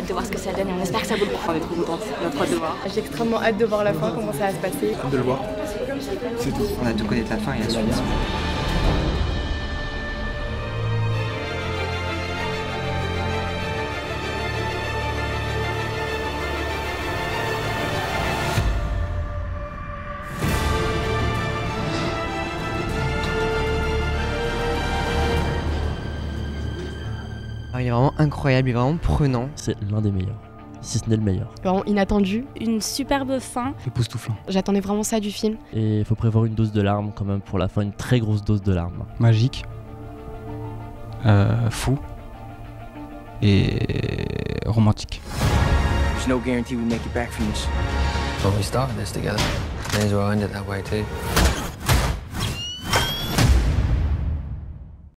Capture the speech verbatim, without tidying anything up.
de voir ce que ça donne et on espère que ça vaut le coup. On est trop contente, on a trop hâte de voir. J'ai extrêmement hâte de voir la fin, comment ça va se passer. Hâte de le voir. C'est tout. On a hâte de connaître la fin et la suite. Alors, il est vraiment incroyable, il est vraiment prenant. C'est l'un des meilleurs, si ce n'est le meilleur. Vraiment inattendu. Une superbe fin. Époustouflant. J'attendais vraiment ça du film. Et il faut prévoir une dose de larmes quand même pour la fin, une très grosse dose de larmes. Magique. Euh, fou. Et romantique. There's no guarantee we make it back from this. Well, we started this together. May as well end it that way too.